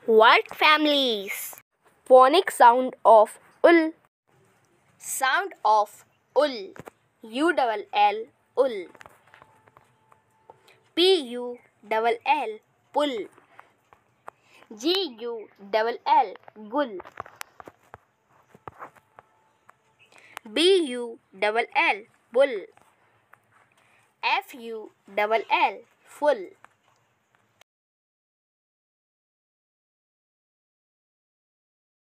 Word families. Phonic sound of ul. Sound of ul. U-double-L, ul. P-U-double-L, pull. G-U-double-L, gul. B-U-double-L, bull. F-U-double-L, full.